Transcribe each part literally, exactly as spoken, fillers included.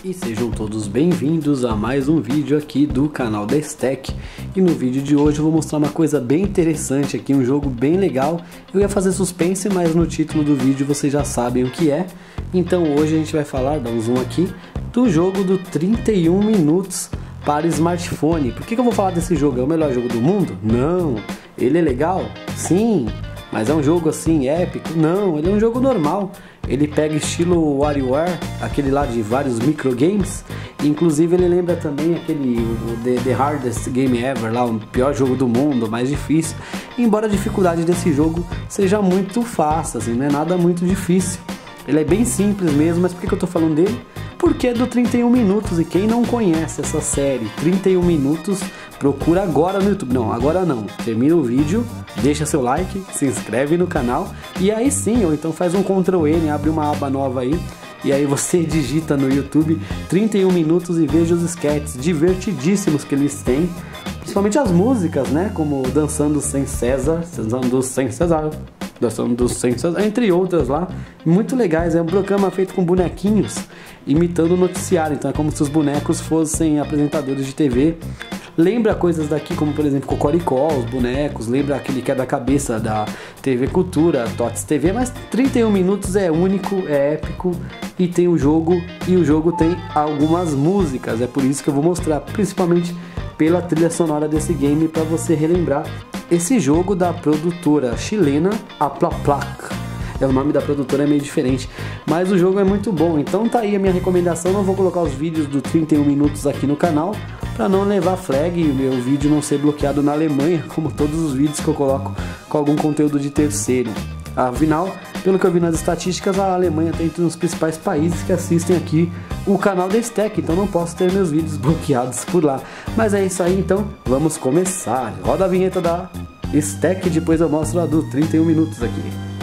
E sejam todos bem-vindos a mais um vídeo aqui do canal da Stack. E no vídeo de hoje eu vou mostrar uma coisa bem interessante aqui, um jogo bem legal. Eu ia fazer suspense, mas no título do vídeo vocês já sabem o que é. Então hoje a gente vai falar, dá um zoom aqui, do jogo do trinta e um minutos para smartphone. Por que que eu vou falar desse jogo? É o melhor jogo do mundo? Não. Ele é legal? Sim. Mas é um jogo assim épico? Não, ele é um jogo normal. Ele pega estilo WarioWare, aquele lá de vários microgames. Inclusive ele lembra também aquele o The, The Hardest Game Ever, lá, o pior jogo do mundo, o mais difícil. Embora a dificuldade desse jogo seja muito fácil, assim, não é nada muito difícil. Ele é bem simples mesmo, mas por que que eu tô falando dele? Porque é do trinta e um minutos, e quem não conhece essa série trinta e um minutos, procura agora no YouTube. Não, agora não. Termina o vídeo, deixa seu like, se inscreve no canal e aí sim, ou então faz um control N, abre uma aba nova aí e aí você digita no YouTube trinta e um minutos e veja os sketches divertidíssimos que eles têm, principalmente as músicas, né? Como Dançando Sem César, Dançando Sem César, Dançando Sem César, entre outras lá, muito legais. É um programa feito com bonequinhos imitando o noticiário, então é como se os bonecos fossem apresentadores de T V. Lembra coisas daqui, como por exemplo Cocoricó, os bonecos, lembra aquele quebra-cabeça da T V Cultura, Tots T V, mas trinta e um minutos é único, é épico e tem o jogo, e o jogo tem algumas músicas, é por isso que eu vou mostrar, principalmente pela trilha sonora desse game, para você relembrar esse jogo da produtora chilena Aplaplac. É, o nome da produtora é meio diferente, mas o jogo é muito bom. Então tá aí a minha recomendação. Não vou colocar os vídeos do trinta e um minutos aqui no canal para não levar flag e o meu vídeo não ser bloqueado na Alemanha, como todos os vídeos que eu coloco com algum conteúdo de terceiro. Afinal, pelo que eu vi nas estatísticas, a Alemanha está entre os principais países que assistem aqui o canal da Stack, então não posso ter meus vídeos bloqueados por lá. Mas é isso aí, então vamos começar. Roda a vinheta da Stack, depois eu mostro a do trinta e um minutos aqui.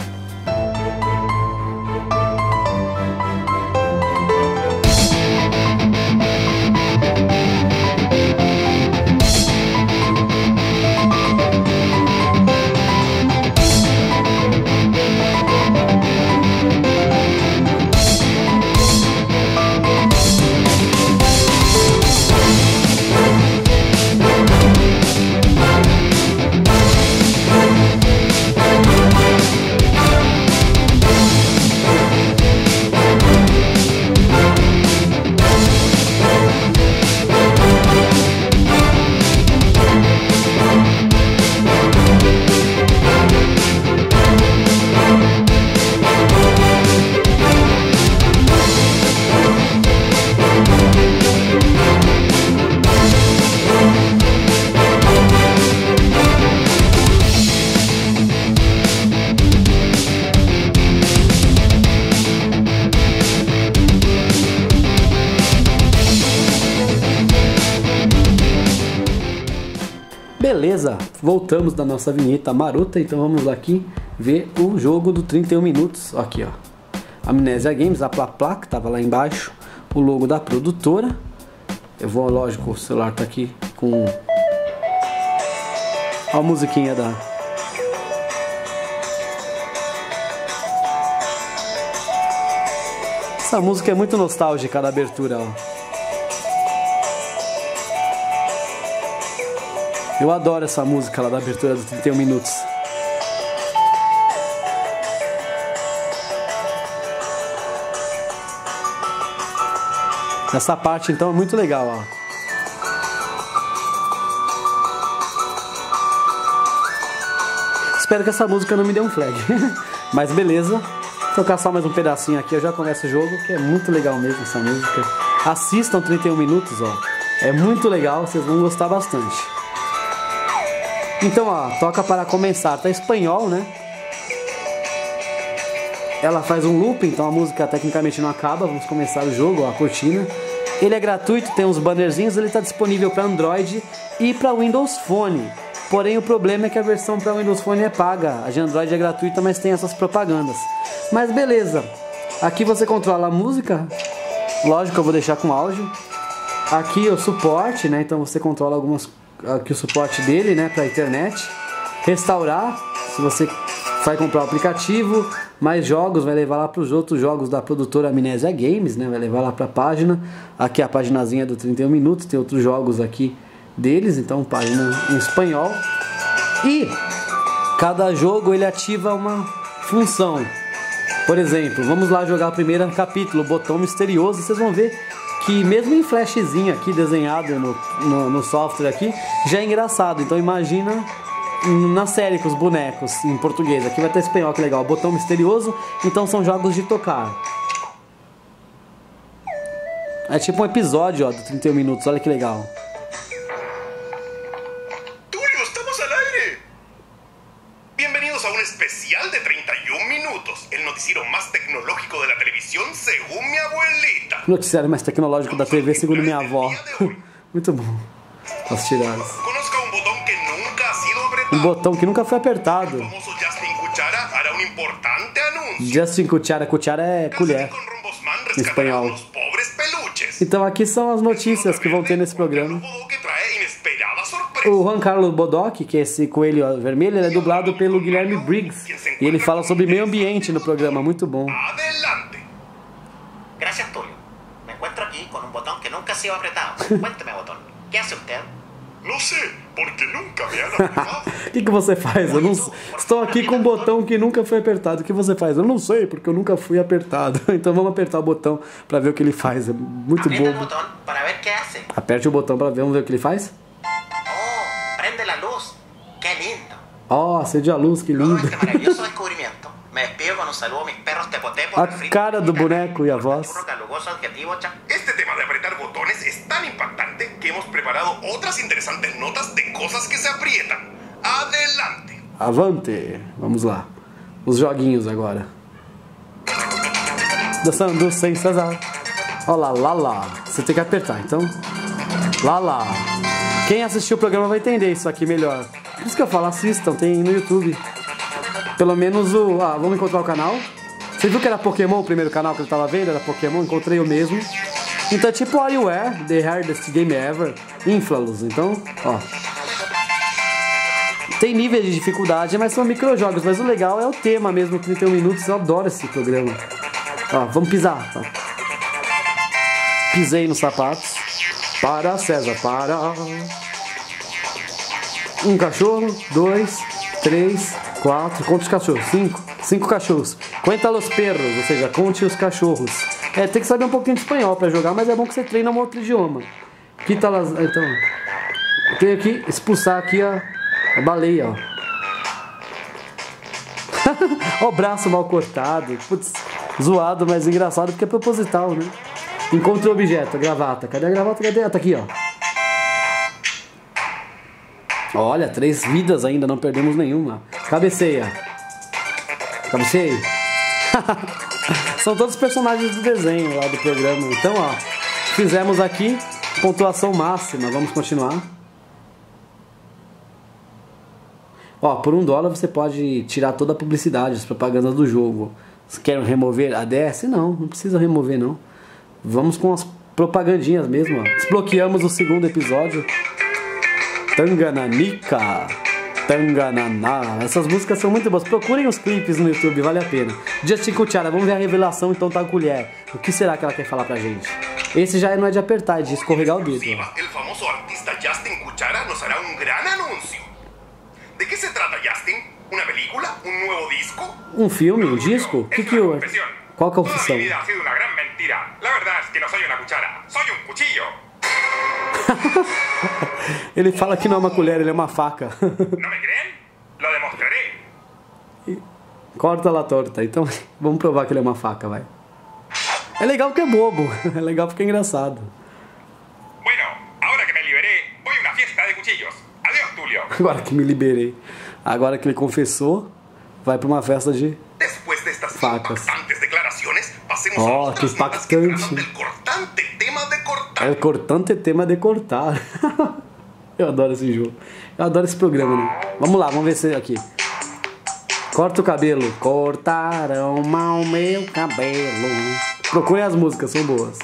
Beleza, voltamos da nossa vinheta marota, então vamos aqui ver o jogo do trinta e um minutos. Aqui ó, Amnésia Games, a Aplaplac, tava lá embaixo, o logo da produtora. Eu vou, lógico, o celular tá aqui com a musiquinha da... Essa música é muito nostálgica da abertura, ó. Eu adoro essa música lá da abertura dos trinta e um minutos. Essa parte então é muito legal, ó. Espero que essa música não me dê um flag. Mas beleza. Vou tocar só mais um pedacinho aqui, eu já começo o jogo, que é muito legal mesmo essa música. Assistam trinta e um minutos, ó. É muito legal, vocês vão gostar bastante. Então, ó, toca para começar, tá espanhol, né? Ela faz um loop, então a música tecnicamente não acaba. Vamos começar o jogo, ó, a cortina. Ele é gratuito, tem uns bannerzinhos, ele está disponível para Android e para Windows Phone. Porém, o problema é que a versão para Windows Phone é paga. A de Android é gratuita, mas tem essas propagandas. Mas beleza, aqui você controla a música. Lógico, eu vou deixar com áudio. Aqui o suporte, né? Então você controla algumas... Aqui o suporte dele, né, para internet. Restaurar, se você vai comprar o aplicativo. mais jogos, vai levar lá para os outros jogos da produtora Amnésia Games, né? Vai levar lá para a página. Aqui a paginazinha do trinta e um minutos, tem outros jogos aqui deles, então página em espanhol. E cada jogo ele ativa uma função. Por exemplo, vamos lá jogar o primeiro capítulo, o botão misterioso. Vocês vão ver que mesmo em flashzinho aqui desenhado no, no, no software aqui, já é engraçado. Então imagina na série com os bonecos em português. Aqui vai ter espanhol, que legal. Botão misterioso, então são jogos de tocar. É tipo um episódio, ó, do trinta e um minutos, olha que legal. Tulio, estamos al aire. Bienvenidos a un especial de trinta y un minutos, el noticiero más tecnológico de la televisión según mi abuelita. Noticiário mais tecnológico da T V segundo minha avó. Muito bom. As tiradas. Conozca un botón que nunca ha sido apretado. Um botão que nunca foi apertado. El famoso Justin Cuchara hará un importante anuncio. Justin Cuchara, Cuchara é colher Con Rombosman em rescatará espanhol. unos pobres peluches. Então aqui são as notícias que vão ter nesse programa. Que trae inesperada sorpresa. O Juan Carlos Bodoc, que é esse coelho vermelho, ele é dublado pelo Guilherme Briggs. E ele fala sobre meio ambiente no programa, muito bom. Adelante. Gracias, Tulio. Me encuentro aquí con un botón que nunca ha sido apretado. Cuénteme, botón, ¿qué hace usted? No sé, porque nunca me han apretado. O que, que você faz? Eu não... Estou aqui com um botão que nunca foi apertado. O que você faz? Eu não sei, porque eu nunca fui apertado. Então vamos apertar o botão para ver o que ele faz. É muito Aprieta el bobo. botón para ver qué hace. Aperte o botão para ver, vamos ver o que ele faz. Oh, prende la luz. Qué lindo. Ó, oh, acende a luz, que Luego de lindo. este maravilloso descubrimiento, me despido con un saludo a mis perros tepotepo. A cara do boneco e a voz. Este tema de apretar botones es tan impactante que hemos preparado otras interesantes notas de cosas que se aprietan. Adelante. Avante. Vamos lá. Os joguinhos agora. Dançando sem cesar. Ó lá, lá, lá. Você tem que apertar, então. Lá, lá. Quem assistiu o programa vai entender isso aqui melhor. Por isso que eu falo, assistam, tem no YouTube. Pelo menos o... Ah, vamos encontrar o canal. Você viu que era Pokémon o primeiro canal que ele tava vendo? Era Pokémon, encontrei o mesmo. Então é tipo WarioWare, The Hardest Game Ever, Inflalus. Então, ó. Tem níveis de dificuldade, mas são microjogos. Mas o legal é o tema mesmo, trinta e um minutos. Eu adoro esse programa. Ó, vamos pisar. Ó. Pisei nos sapatos. Para, César, para. Um cachorro, dois, três, quatro. Conta os cachorros. Cinco. Cinco cachorros. Conta los perros, ou seja, conte os cachorros. É, tem que saber um pouquinho de espanhol pra jogar, mas é bom que você treine um outro idioma. Aqui tá las... Então, eu tenho que expulsar aqui a, a baleia, ó. Ó o braço mal cortado. Putz, zoado, mas engraçado porque é proposital, né? Encontre o objeto, a gravata. Cadê a gravata? Cadê? Ah, tá aqui, ó. Olha, três vidas ainda, não perdemos nenhuma. Cabeceia. Cabeceia. São todos os personagens do desenho lá do programa. Então, ó, fizemos aqui pontuação máxima. Vamos continuar. Ó, por um dólar você pode tirar toda a publicidade, as propagandas do jogo. Vocês querem remover a D S? Não, não precisa remover não. Vamos com as propagandinhas mesmo, ó. Desbloqueamos o segundo episódio. Tangananica, Tangananá. Essas músicas são muito boas. Procurem os clipes no YouTube, vale a pena. Justin Cuchara, vamos ver a revelação então da colher. O que será que ela quer falar pra gente? Esse já não é de apertar, é de escorregar o dedo. El famoso artista Justin Cuchara nos hará un gran anuncio. ¿De qué se trata, Justin? ¿Una película? ¿Un nuevo disco? Um filme? Um disco? O que que eu... Qual que é a confissão? Toda mi vida ha sido una gran mentira. La verdad es que no soy una cuchara, soy un cuchillo. Ele fala que não é uma colher, ele é uma faca. ¿No me creen? Lo demostraré. Corta lá torta. Então vamos provar que ele é uma faca, vai. É legal porque é bobo. É legal porque é engraçado. Bueno, ahora que me liberé, voy a una fiesta de cuchillos. Adiós, Tulio. Agora que me liberei. Agora que ele confessou, vai pra uma festa de Después de estas facas. impactantes declaraciones, pasemos Oh, a que otras notas que impactante. tratan del cortante tema de cortar. É o cortante tema de cortar. Eu adoro esse jogo. Eu adoro esse programa, né? Vamos lá, vamos ver se aqui. Corta o cabelo. Cortaram mal meu cabelo. Procurem as músicas, são boas.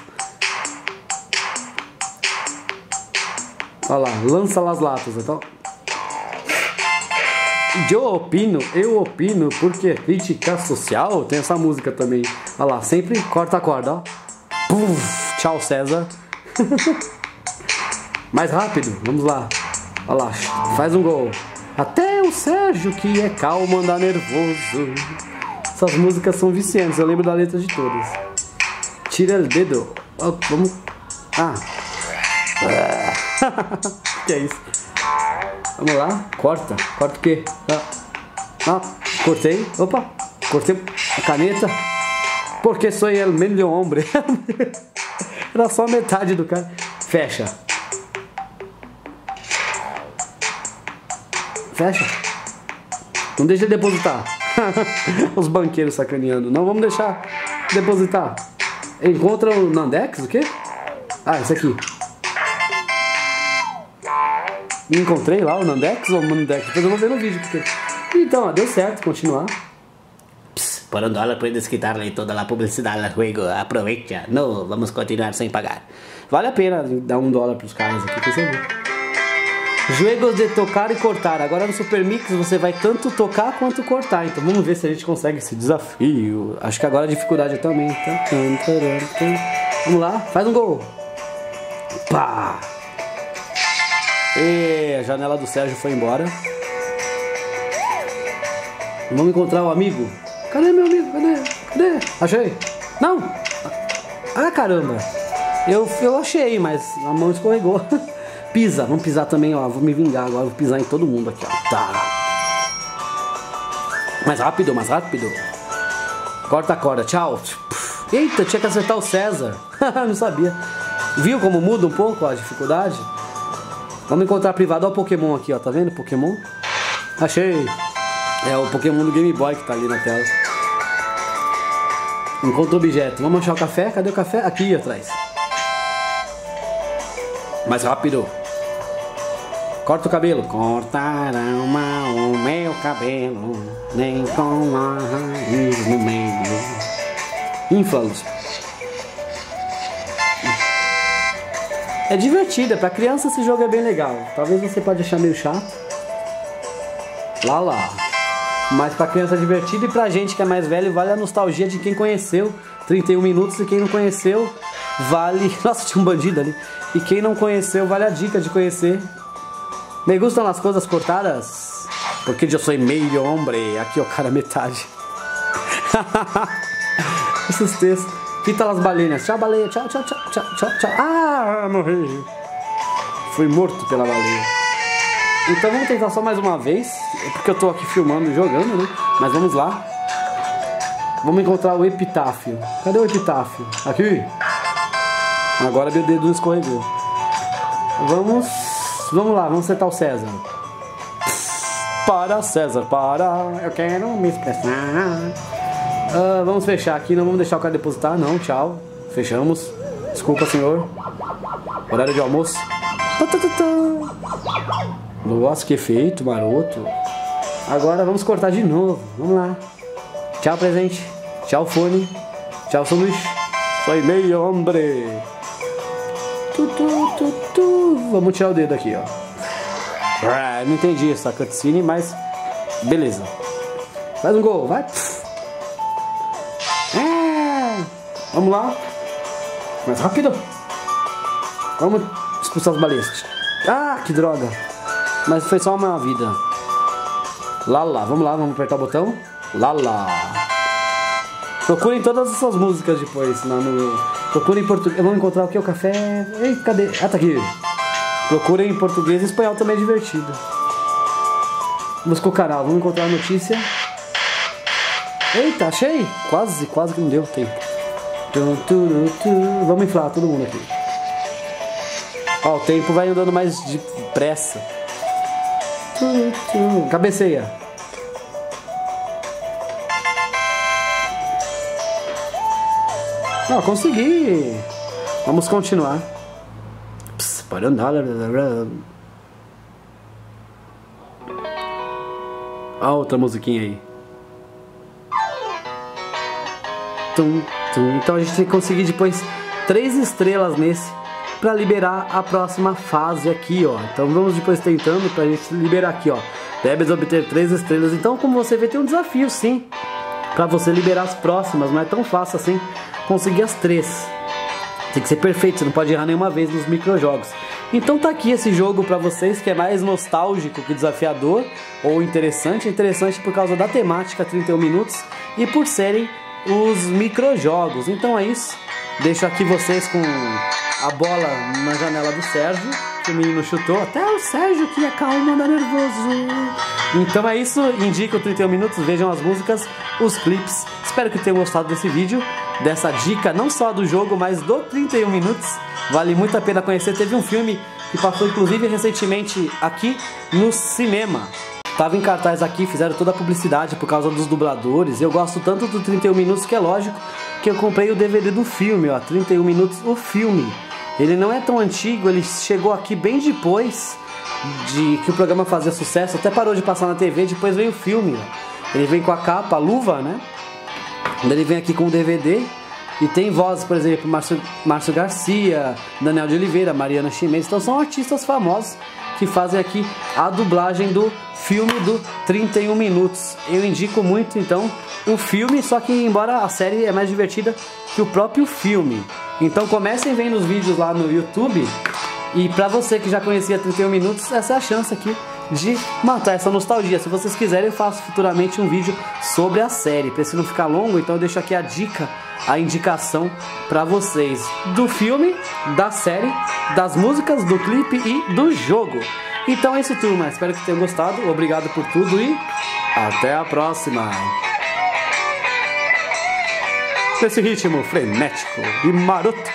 Olha lá, lança las latas. Então... Eu opino, eu opino, porque crítica social. Tem essa música também. Olha lá, sempre corta a corda, ó. Puf, tchau, César. Mais rápido, vamos lá. Olha lá, faz um gol. Até o Sérgio, que é calmo, anda nervoso. Essas músicas são viciantes, eu lembro da letra de todas. Tira o dedo. Oh, vamos. Ah. Que é isso? Vamos lá, corta. Corta o quê? Ah. ah, cortei. Opa, cortei a caneta. Porque sou el medio hombre. Era só metade do cara. Fecha. Fecha. Não deixa ele depositar. Os banqueiros sacaneando. Não vamos deixar depositar. Encontra o Nandex, o quê? Ah, esse aqui. Encontrei lá o Nandex ou o Nandex. Depois eu vou ver no vídeo. Porque... Então, ó, deu certo continuar. Pss, por un dólar puedes quitarle toda la publicidad al juego. Aprovecha. No, vamos continuar sem pagar. Vale a pena dar um dólar pros caras aqui, que você viu. Jogos de tocar e cortar. Agora no Super Mix você vai tanto tocar quanto cortar. Então vamos ver se a gente consegue esse desafio. Acho que agora a dificuldade também. Vamos lá, faz um gol. Pá! E a janela do Sérgio foi embora. Vamos encontrar o amigo. Cadê meu amigo? Cadê? Cadê? Achei. Não! Ah, caramba! Eu, eu achei, mas a mão escorregou. Pisa, vamos pisar também, ó. Vou me vingar agora, vou pisar em todo mundo aqui, ó. Tá. Mais rápido, mais rápido. Corta a corda, tchau. Eita, tinha que acertar o César. Não sabia. Viu como muda um pouco a dificuldade? Vamos encontrar privado. Olha o Pokémon aqui, ó. Tá vendo? Pokémon. Achei. É o Pokémon do Game Boy que tá ali na tela. Encontra o objeto. Vamos achar o café. Cadê o café? Aqui atrás. Mais rápido. Corta o cabelo. Cortarão mal o meu cabelo, nem com a raiz no meio. Infla-los. É divertido, é pra criança esse jogo é bem legal. Talvez você pode achar meio chato. Lá lá. Mas pra criança é divertido e pra gente que é mais velho vale a nostalgia de quem conheceu. trinta e um minutos e quem não conheceu vale... Nossa, tinha um bandido ali. E quem não conheceu vale a dica de conhecer. Me gustam as coisas cortadas porque eu sou meio homem. Aqui ó, cara, metade. Esses textos. Quita as baleias. Tchau, baleia. Tchau, tchau, tchau, tchau, tchau, tchau. Ah, morri. Fui morto pela baleia. Então vamos tentar só mais uma vez. Porque eu tô aqui filmando e jogando, né? Mas vamos lá. Vamos encontrar o epitáfio. Cadê o epitáfio? Aqui. Agora meu dedo escorregou. Vamos... Vamos lá, vamos acertar o César. Para, César, para. Eu quero me expressar. Uh, vamos fechar aqui, não vamos deixar o cara depositar, não, tchau. Fechamos. Desculpa, senhor. Horário de almoço. Nossa, que efeito, maroto. Agora vamos cortar de novo. Vamos lá. Tchau, presente. Tchau, fone. Tchau, sanduíche. Soy meio hombre. Tu, tu, tu, tu. Vamos tirar o dedo aqui, ó. Ah, não entendi essa cutscene, mas beleza. Faz um gol, vai. Ah, vamos lá. Mais rápido. Vamos expulsar as baleias. Ah, que droga. Mas foi só uma vida. Lá, lá. Vamos lá, vamos apertar o botão. Lá, lá. Procurem todas essas músicas depois. Lá no... Procurem em português. Vamos encontrar o que? O café. Ei, cadê? Ah, tá aqui. Procurem em português e espanhol também é divertido. Busca o canal. Vamos encontrar a notícia. Eita, achei. Quase, quase que não deu tempo. Vamos inflar todo mundo aqui. Ó, o tempo vai andando mais depressa. Cabeceia. Ó, consegui. Vamos continuar. Pss, pode andar. Ó, outra musiquinha aí. Tum, tum. Então a gente tem que conseguir depois três estrelas nesse para liberar a próxima fase aqui, ó. Então vamos depois tentando pra gente liberar aqui, ó. Deve obter três estrelas. Então, como você vê, tem um desafio sim pra você liberar as próximas. Não é tão fácil assim conseguir as três. Tem que ser perfeito, você não pode errar nenhuma vez nos microjogos. Então tá aqui esse jogo pra vocês, que é mais nostálgico que desafiador ou interessante. Interessante por causa da temática, trinta e um minutos, e por serem os microjogos. Então é isso. Deixo aqui vocês com a bola na janela do Sérgio, que o menino chutou. Até o Sérgio que é calmo, anda nervoso. Então é isso, indica o trinta e um minutos, vejam as músicas, os clipes. Espero que tenham gostado desse vídeo, dessa dica, não só do jogo, mas do trinta e um minutos. Vale muito a pena conhecer. Teve um filme que passou inclusive recentemente aqui no cinema. Tava em cartaz aqui, fizeram toda a publicidade por causa dos dubladores. Eu gosto tanto do trinta e um minutos que é lógico que eu comprei o D V D do filme, ó, trinta e um minutos, o filme. Ele não é tão antigo, ele chegou aqui bem depois de que o programa fazia sucesso, até parou de passar na T V, depois veio o filme. Ó. Ele vem com a capa, a luva, né? Ele vem aqui com o D V D e tem vozes, por exemplo, Márcio, Márcio Garcia, Daniel de Oliveira, Mariana Chimenez. Então são artistas famosos que fazem aqui a dublagem do filme do trinta e um minutos. Eu indico muito então o filme, só que embora a série é mais divertida que o próprio filme. Então comecem vendo os vídeos lá no YouTube. E pra você que já conhecia trinta e um minutos, essa é a chance aqui de matar essa nostalgia. Se vocês quiserem, eu faço futuramente um vídeo sobre a série. Pra esse não ficar longo, então eu deixo aqui a dica, a indicação pra vocês do filme, da série, das músicas, do clipe e do jogo. Então é isso, turma. Espero que tenham gostado. Obrigado por tudo e até a próxima. Nesse ritmo frenético e maroto.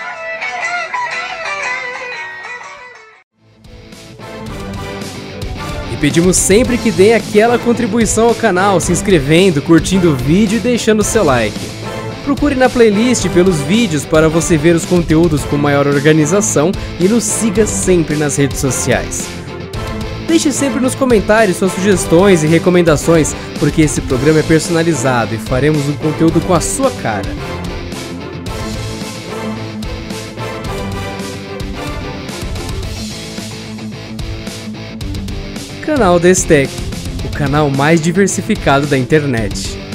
E pedimos sempre que deem aquela contribuição ao canal, se inscrevendo, curtindo o vídeo e deixando seu like. Procure na playlist pelos vídeos para você ver os conteúdos com maior organização e nos siga sempre nas redes sociais. Deixe sempre nos comentários suas sugestões e recomendações, porque esse programa é personalizado e faremos um conteúdo com a sua cara. Canal Destec, o canal mais diversificado da internet.